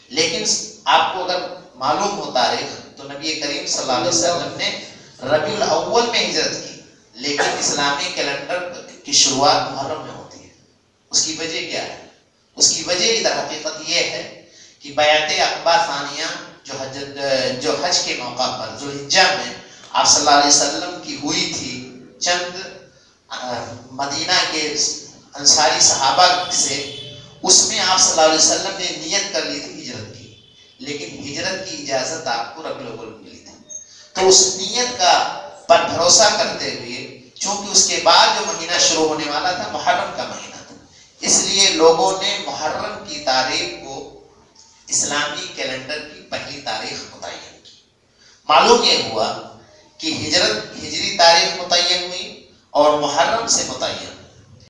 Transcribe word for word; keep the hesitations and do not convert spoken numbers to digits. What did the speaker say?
لیکن آپ کو اگر معلوم ہو تاریخ تو نبی کریم صلی اللہ علیہ وسلم نے ربیع الاول میں ہجرت کی، لیکن اسلامی کیلنڈر کی شروعات محرم میں ہوتی ہے۔ اس کی وجہ کیا ہے؟ اس کی وجہ کی در حقیقت یہ ہے کہ بیعت عقبہ ثانیہ جو حج جو حج کے موقع پر ذوالحجہ میں آپ صلی اللہ علیہ وسلم کی ہوئی تھی چند مدینہ کے انصاری صحابہ سے، اس میں آپ صلی اللہ علیہ وسلم نے نیت کر لی تھی ہجرت کی، لیکن ہجرت کی اجازت آپ کو ربیع الاول میں ملی تھی۔ تو اس نیت کا پر بھروسہ کرتے ہوئے، چونکہ اس کے بعد جو مہینہ شروع ہونے والا تھا محرم کا مہینہ تھا، اس لیے لوگوں نے محرم کی تاریخ کو اسلامی کیلنڈر کی پہلی تاریخ متعین کی۔ معلوم یہ ہوا کہ ہجرت ہجری تاریخ متعین ہوئی اور محرم سے متعین